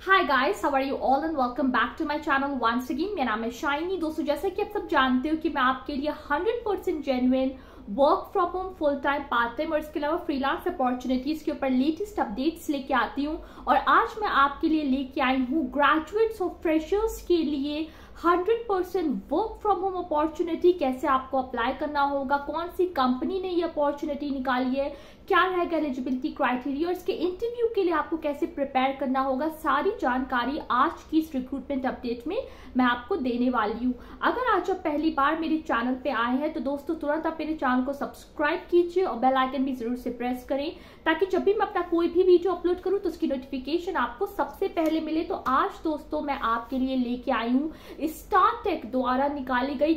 Hi guys, how are you all and welcome back to my channel once again. मेरा नाम है shiny. दोस्तों, जैसा कि आप सब जानते हो कि मैं आपके लिए 100% genuine work from home, full time, part time और इसके अलावा फ्रीलांस अपॉर्चुनिटीज के ऊपर लेटेस्ट अपडेट्स लेके आती हूँ। और आज मैं आपके लिए लेके आई हूँ ग्रेजुएट्स और फ्रेशर्स के लिए 100% वर्क फ्रॉम होम अपॉर्चुनिटी। कैसे आपको अप्लाई करना होगा, कौन सी कंपनी ने ये अपॉर्चुनिटी निकाली है, क्या रहेगा एलिजिबिलिटी क्राइटेरिया और इसके इंटरव्यू के लिए आपको कैसे प्रिपेयर करना होगा, सारी जानकारी आज की इस रिक्रूटमेंट अपडेट में मैं आपको देने वाली हूँ। अगर आज आप पहली बार मेरे चैनल पे आए हैं तो दोस्तों तुरंत आप मेरे चैनल को सब्सक्राइब कीजिए और बेल आइकन भी जरूर से प्रेस करें ताकि जब भी मैं अपना कोई भी वीडियो अपलोड करूँ तो उसकी नोटिफिकेशन आपको सबसे पहले मिले। तो आज दोस्तों मैं आपके लिए लेके आई हूँ स्टारटेक द्वारा निकाली गई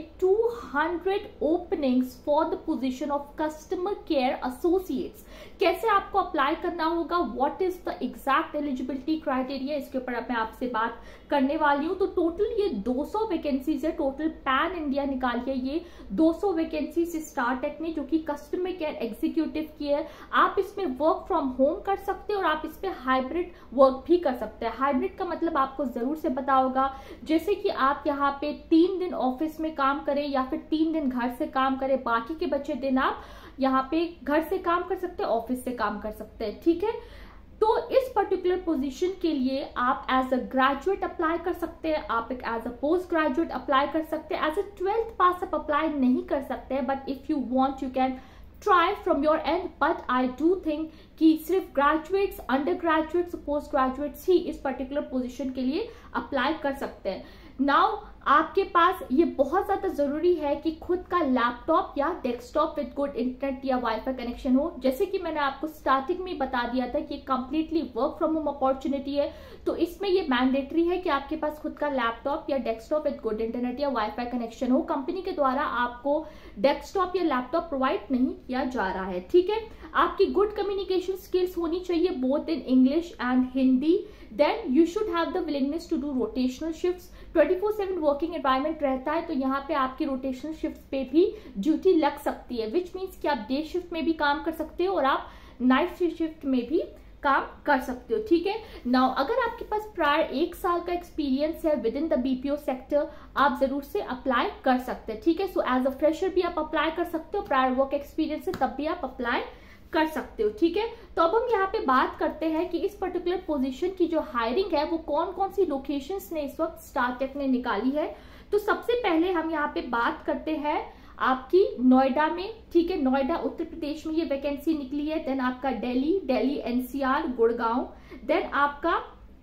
200 openings for the position of customer care associates. कैसे आपको अप्लाई करना होगा, what is the exact eligibility criteria, इसके ऊपर मैं आपसे बात करने वाली हूँ। तो टोटल ये 200 वैकेंसीज है, टोटल पैन इंडिया निकाली है ये 200 वैकेंसीज स्टारटेक ने, जो कि कस्टमर केयर एग्जीक्यूटिव की है। आप इसमें वर्क फ्रॉम होम कर सकते हैं और आप इसमें हाइब्रिड वर्क भी कर सकते हैं। हाइब्रिड का मतलब आपको जरूर से पता होगा, जैसे कि आप यहाँ पे 3 दिन ऑफिस में काम करें या फिर 3 दिन घर से काम करें, बाकी के बचे दिन आप यहाँ पे घर से काम कर सकते हैं, ऑफिस से काम कर सकते हैं। ठीक है, तो इस पर्टिकुलर पोजीशन के लिए आप एज अ ग्रेजुएट अप्लाई कर सकते हैं, आप एक as a post graduate apply कर सकते हैं, एज अ 12th पास आप अप्लाई नहीं कर सकते हैं, but if you want you can try from your end. But I do think कि सिर्फ graduates, under graduates, post graduates ही इस पर्टिकुलर पोजीशन के लिए अप्लाई कर सकते हैं। नाउ आपके पास ये बहुत ज्यादा जरूरी है कि खुद का लैपटॉप या डेस्कटॉप विद गुड इंटरनेट या वाईफाई कनेक्शन हो। जैसे कि मैंने आपको स्टार्टिंग में बता दिया था कि completely work from home opportunity है, तो इसमें ये मैंडेटरी है कि आपके पास खुद का लैपटॉप या डेस्कटॉप विद गुड इंटरनेट या वाईफाई कनेक्शन हो। कंपनी के द्वारा आपको डेस्कटॉप या लैपटॉप प्रोवाइड नहीं किया जा रहा है। ठीक है, आपकी गुड कम्युनिकेशन स्किल्स होनी चाहिए both in English and Hindi. Then you should have the willingness to do rotational shifts. 24/7 working environment रहता है, तो यहाँ पे आपकी रोटेशनल शिफ्ट पे भी ड्यूटी लग सकती है, विच मीन्स कि आप डे शिफ्ट में भी काम कर सकते हो और आप नाइट शिफ्ट में भी काम कर सकते हो। ठीक है, नाउ अगर आपके पास प्रायर 1 साल का एक्सपीरियंस है within the BPO sector, आप जरूर से अप्लाई कर सकते हैं। ठीक है, सो एज अ फ्रेशर भी आप अप्लाई कर सकते हो, प्रायर वर्क एक्सपीरियंस है तब भी आप अप्लाई कर सकते हो। ठीक है, तो अब हम यहाँ पे बात करते हैं कि इस पर्टिकुलर पोजीशन की जो हायरिंग है वो कौन कौन सी लोकेशंस ने इस वक्त स्टारटेक ने निकाली है। तो सबसे पहले हम यहाँ पे बात करते हैं आपकी नोएडा में। ठीक है, नोएडा उत्तर प्रदेश में ये वैकेंसी निकली है। देन आपका दिल्ली एनसीआर, गुड़गांव, देन आपका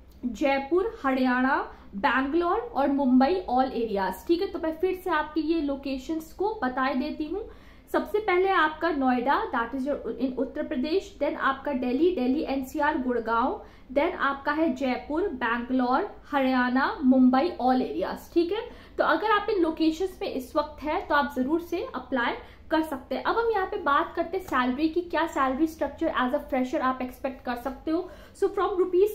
जयपुर, हरियाणा, बैंगलोर और मुंबई ऑल एरियाज। ठीक है, तो मैं फिर से आपकी ये लोकेशंस को बता देती हूँ। सबसे पहले आपका Noida, that is in Uttar Pradesh, then आपका दिल्ली एनसीआर, गुड़गांव, देन आपका है जयपुर, बैंगलोर, हरियाणा, मुंबई ऑल एरियाज। ठीक है, तो अगर आप इन लोकेशंस में इस वक्त है तो आप जरूर से अप्लाई कर सकते हैं। अब हम यहाँ पे बात करते हैं सैलरी की, क्या salary structure as a fresher आप एक्सपेक्ट कर सकते हो। So from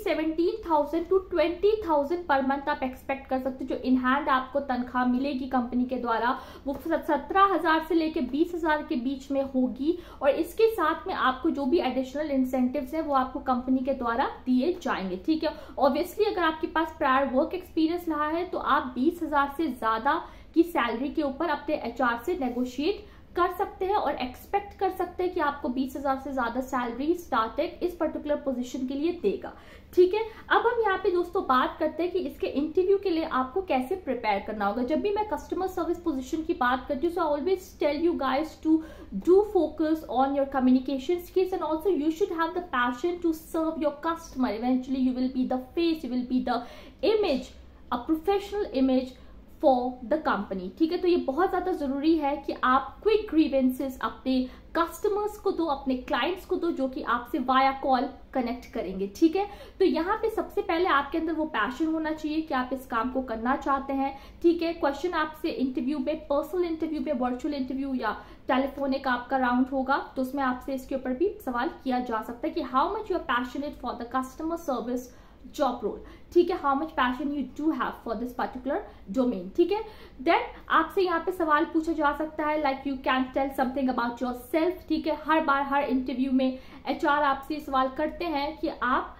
₹17,000 to 20,000 per month आप एक्सपेक्ट कर सकते हो। जो इन हैंड आपको तनख्वाह मिलेगी कंपनी के द्वारा वो 17,000 से लेकर 20,000 के बीच में होगी, और इसके साथ में आपको जो भी एडिशनल इंसेंटिव्स है वो आपको कंपनी के द्वारा दिए जाएंगे। ठीक है, ऑब्वियसली अगर आपके पास प्रायर वर्क एक्सपीरियंस रहा है तो आप 20,000 से ज्यादा की सैलरी के ऊपर अपने एचआर से नेगोशिएट कर सकते हैं और एक्सपेक्ट कर सकते हैं कि आपको 20,000 से ज्यादा सैलरी स्टार्टेक इस पर्टिकुलर पोजीशन के लिए देगा। ठीक है, अब हम यहाँ पे दोस्तों बात करते हैं कि इसके इंटरव्यू के लिए आपको कैसे प्रिपेयर करना होगा। जब भी मैं कस्टमर सर्विस पोजीशन की बात करती हूँ, so I always tell you guys to do focus on your communication skills and also you should have the passion to serve your customer. Eventually you will be the face, you will be the image, a professional image for the company. ठीक है, तो ये बहुत ज्यादा जरूरी है कि आप क्विक ग्रीवेंसेस अपने कस्टमर्स को दो, अपने क्लाइंट्स को दो, जो कि आपसे वाया कॉल कनेक्ट करेंगे। ठीक है, तो यहाँ पे सबसे पहले आपके अंदर वो पैशन होना चाहिए कि आप इस काम को करना चाहते हैं। ठीक है, क्वेश्चन आपसे इंटरव्यू में, पर्सनल इंटरव्यू में, वर्चुअल इंटरव्यू या टेलीफोनिक आपका राउंड होगा तो उसमें आपसे इसके ऊपर भी सवाल किया जा सकता है कि how much you are passionate for the customer service job role. ठीक है, how much passion you do have for this particular domain. ठीक है, देन आपसे यहाँ पे सवाल पूछा जा सकता है like you can tell something about yourself. ठीक है, हर बार हर इंटरव्यू में एचआर आपसे सवाल करते हैं कि आप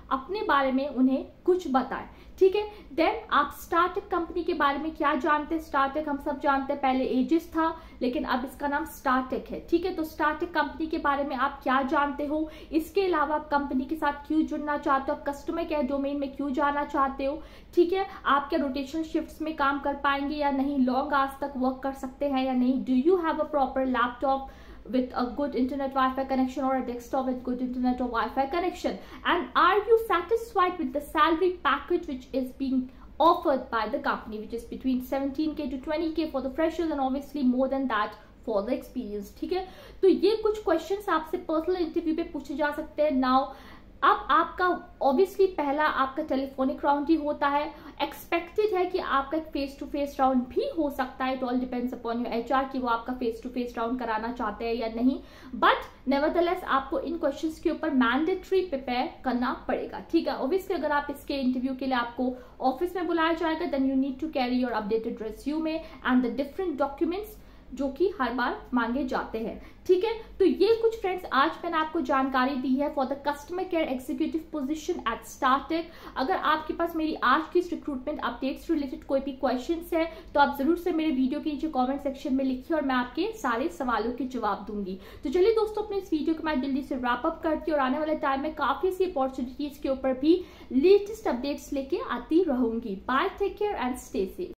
अपने बारे में उन्हें कुछ बताएं, ठीक है। देन आप स्टार्टेक कंपनी के बारे में क्या जानते हैं? स्टार्टेक हम सब जानते हैं पहले एजिस था, लेकिन अब इसका नाम स्टार्टेक है, ठीक है। तो स्टार्टेक कंपनी के बारे में आप क्या जानते हो? इसके अलावा आप कंपनी के साथ क्यों जुड़ना चाहते हो? आप कस्टमर केयर डोमेन में क्यों जाना चाहते हो, ठीक है। आप क्या रोटेशनल शिफ्ट्स में काम कर पाएंगे या नहीं? लॉन्ग आवर्स तक वर्क कर सकते हैं या नहीं? Do you have a proper laptop with a good internet Wi-Fi connection or a desktop with good internet or Wi-Fi connection? And are you satisfied with the salary package which is being offered by the company, which is between 17K to 20K for the freshers and obviously more than that for the experience, ठीक है। तो ये कुछ questions आपसे personal interview पे पूछे जा सकते हैं। नाउ अब आपका ऑब्वियसली पहला आपका टेलीफोनिक राउंड ही होता है। एक्सपेक्टेड है कि आपका एक फेस टू फेस राउंड भी हो सकता है। It all depends upon your HR कि वो आपका फेस टू फेस राउंड कराना चाहते हैं या नहीं, बट नेवरदलेस आपको इन क्वेश्चंस के ऊपर मैंडेटरी प्रिपेयर करना पड़ेगा, ठीक है। ऑब्वियसली अगर आप इसके इंटरव्यू के लिए आपको ऑफिस में बुलाया जाएगा, then you need to carry your updated resume and the different documents जो कि हर बार मांगे जाते हैं, ठीक है। तो ये कुछ फ्रेंड्स आज मैंने आपको जानकारी दी है for the customer care executive position at Startek. अगर आपके पास मेरी आज की रिक्रूटमेंट अपडेट्स रिलेटेड कोई भी क्वेश्चंस है तो आप जरूर से मेरे वीडियो के नीचे कमेंट सेक्शन में लिखिए और मैं आपके सारे सवालों के जवाब दूंगी। तो चलिए दोस्तों, अपने इस वीडियो को मैं जल्दी से रैप अप करती हूँ और आने वाले टाइम में काफी सी अपॉर्चुनिटीज के ऊपर भी लेटेस्ट अपडेट्स लेके आती रहूंगी। Bye, take care and stay safe.